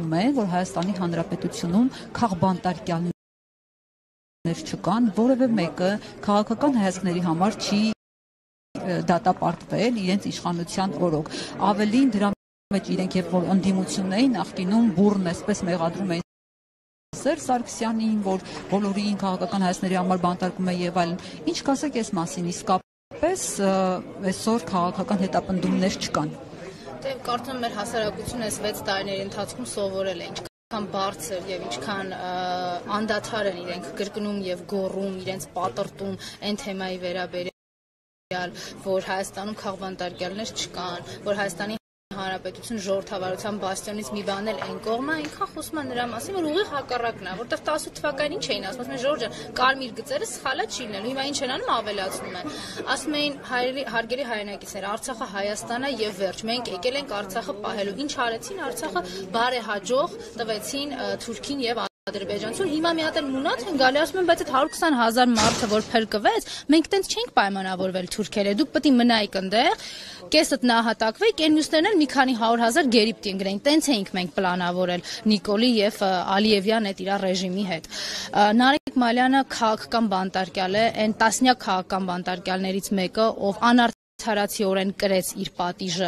ասում է, որ Հայաստանի Հանրապետությունում քաղբանտարկյալներ չկան, որևէ մեկը քաղաքական հայացքների համար չի դատապարտվել իրենց իշխանության օրոք։ Ավելին դրա մեջ իրենք երբ որ ընդդիմություն էին, նախկինում բուռն այսպես մեղադրում էին Սերժ Սարգսյանին, որ բոլորին քաղաքական հայացքների համար բանտարկում է եւ այլն։ Ինչ կասեք այս մասին, իսկապես այսօր քաղաքական հետապնդումներ չկան։ Դե կարծում եմ մեր հասարակությունը այս 6 տարիների ընթացքում սովորել է ինչքան բարձր եւ ինչքան անդադար են իրենք կրկնում եւ գոռում, իրենց պատրտում այն թեմայի վերաբերյալ, որ Հայաստանում քաղբանտարկյալներ չկան, որ Հայաստանի Հանրապետություն ժողովրդավարության բաստիոնից մի բան էլ այն կողմը, այնքան խոսում են նրա մասին, որ ուղիղ հակառակն է, որտեղ 18 թվականին ինչ էին ասում, ասում են Ժորժ ջան, կարմիր գծերը սխալա չի լինելու, հիմա ինչ են անում, ավելացնում են։ Ասում էին հարգելի հայրենակիցներ, Արցախը Հայաստանն է եւ վերջ, մենք եկել ենք Արցախը պահելու։ Ինչ արեցին, Արցախը բարեհաջող տվեցին Թուրքին եւ Ադրբեջանցուն, հիմա մի հատ էլ մունած են գալի, ասում են, բայց այդ 120,000 մարդը, որ փրկվեց, մենք տենց չենք պայմանավորվել թուրքերը, դուք պետք է մնայիք այնտեղ, կեսդ նահատակվեք, այն մյուսներն էլ մի քանի 100,000 գերի պետք է ընկնեին, տենց էինք մենք պլանավորել Նիկոլի եւ Ալիևյան այդ իր ռեժիմի հետ։ Նարեկ Մալյանը քաղաքական բանտարկյալ է, այն տասնյակ քաղաքական բանտարկյալներից մեկը, ով Հարացիորեն կրեց իր պատիժը,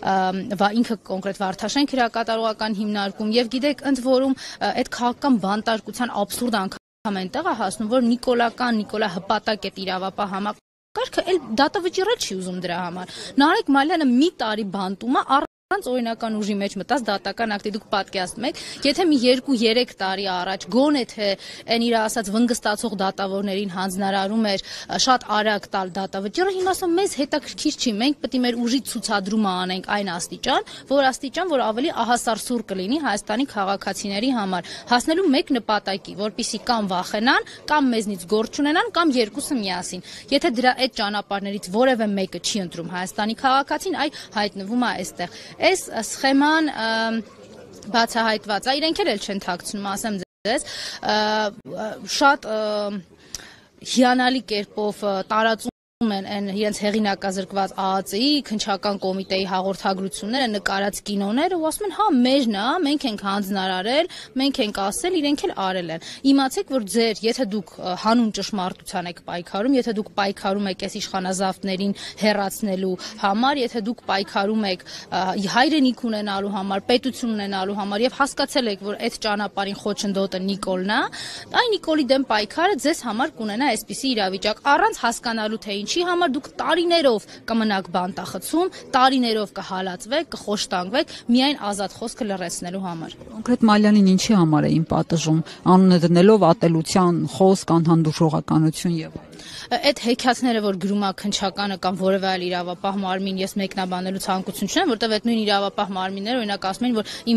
ինքը կոնկրետ Վարդաշենք հրակատարողական հիմնարկում եւ գիտեք ընդ որում այդ քաղաքական բանտարկության աբսուրդ անգամ այնտեղ է հասնում, որ Նիկոլա հպատակ է իրավապահ համակարգը էլ դատավճիռել չի ուզում դրա համար։ Նարեկ Մալյանը մի տարի բանտում է օրինական ուժի մեջ մտած դատական ակտի դուք պատկերացնում եք, եթե մի 2-3 տարի առաջ գոնե թե այն իր ասած վնգստացող դատավորներին հանձնարարում էր շատ արագ տալ դատավճիռը, հիմա ասում մեզ հետաքրքիր չի, մենք պետք է մեր ուժի ցուցադրումը անենք այն աստիճան, որ ավելի ահասարսուր կլինի Հայաստանի քաղաքացիների համար, հասնելու մեկ նպատակի, որպեսզի կամ վախենան, կամ մեզնից գործ չունենան, կամ երկուսը միասին։ Եթե դրա այդ ճանապարհներից որևէ մեկը չի ընտրում Հայաստանի քաղաքացին, այ հայտնվում է այստեղ։ Այս սխեման բացահայտված է, իրենք էլ չեն թաքցնում, ասեմ ձեզ, շատ հիանալի կերպով տարածում են իրենց հեղինակազրկված ԱԱԾ-ի քննչական կոմիտեի հաղորդագրությունները, նկարած կինոները ու ասում են, հա, մերն է, մենք ենք հանձնարարել, մենք ենք ասել, իրենք էլ արել են։ Իմացեք, որ եթե դուք հանուն ճշմարտության եք պայքարում, եթե դուք պայքարում եք այս իշխանազավթներին հեռացնելու համար, եթե դուք պայքարում եք հայրենիք ունենալու համար, պետություն ունենալու համար եւ հասկացել եք, որ այդ ճանապարհին խոչընդոտը Նիկոլն է, այ Նիկոլի դեմ պայքարը ձեզ համար կունենա այսպիսի իրավիճակ, առանց հասկանալու թե ինչի համար դուք տարիներով կմնաք բանտախցում, տարիներով կհալածվեք, կխոշտանգվեք միայն ազատ խոսքը լռեցնելու համար։ Կոնկրետ Մալյանին ինչի համար էին պատժում, անունը դնելով ատելության խոսք, անհանդուրժողականություն եւ այդ հեքիաթները, որ գրում է քննչականը կամ որևէ այլ իրավապահ մարմին, ես մեկնաբանելու ցանկություն չունեմ, որտեղ այդ նույն իրավապահ մարմինները օրինակ ասում են, որ իմ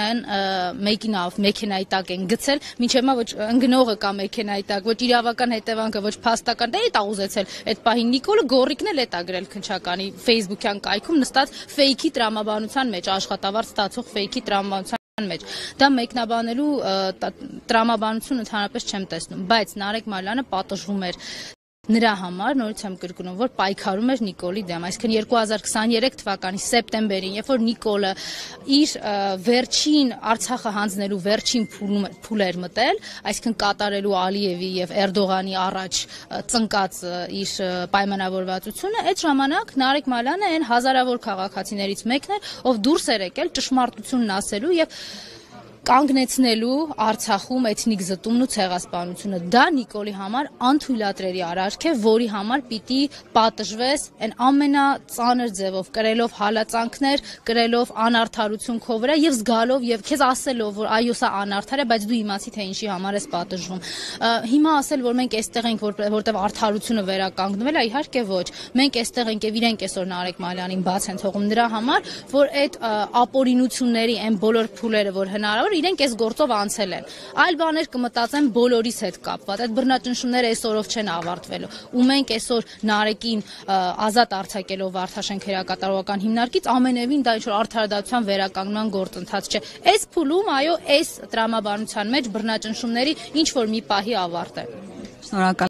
մեքենայի տակ են գցել, մինչև հիմա ոչ ընկնողը կա մեքենայի տակ, ոչ իրավական հետևանքը, ոչ փաստական, դա է ուզեցել այդ պահին Նիկոլը գոռիկն էլ է տագրել քննչականի Facebook-յան կայքում նստած ֆեյքի տրամաբանության մեջ, աշխատավարձ ստացող ֆեյքի տրամաբանության մեջ։ Դա մեկնաբանելու տրամաբանություն ընդհանրապես չեմ տեսնում, բայց Նարեկ Մալյանը պատժվում էր նրա համար, նորից եմ կրկնում, որ պայքարում էր Նիկոլի դեմ, այսինքն 2023 թվականի սեպտեմբերին, երբ որ Նիկոլը իր վերջին Արցախը հանձնելու վերջին փուլ էր մտել, այսինքն կատարելու Ալիևի եւ Էրդողանի առաջ ծնկած իր պայմանավորվածությունը, այդ ժամանակ Նարեկ Մալյանը այն հազարավոր քաղաքացիներից մեկն էր, ով դուրս էր եկել ճշմարտությունն ասելու եւ կանգնեցնելու Արցախում էթնիկ զտումն ու ցեղասպանությունը։ Դա Նիկոլի համար անթույլատրելի արարք է, որի համար պիտի պատժվես այն ամենածանր ձևով, կրելով հալածանքներ, կրելով անարդարություն քո վրա եւ զգալով եւ քեզ ասելով, որ այո, սա անարդար է, բայց դու իմացի թե ինչի համար ես պատժվում։ Հիմա ասել, որ մենք այստեղ ենք, որտեղ արդարությունը վերականգնվել է, իհարկե ոչ։ Մենք այստեղ ենք եւ իրենք այսօր Նարեկ Մալյանին բաց են թողում նրա համար, որ այդ ապօրինությունների այն բոլոր փուլերը, որ հնարավոր իրենք այս գործով անցել են։ Այլ բաներ կմտածեն բոլորիս հետ կապված։ Այդ բռնաճնշումները այսօրով չեն ավարտվելու։ Ու մենք այսօր Նարեկին ազատ արձակելով Վարդաշենք հրակատարողական հիմնարկից ամենևին դա ինչ որ արդարադատության վերականգնման գործընթաց չէ։ Այս փուլում այո, այս տրամաբանության մեջ բռնաճնշումների ինչ որ մի պահի ավարտ է։ Շնորհակալ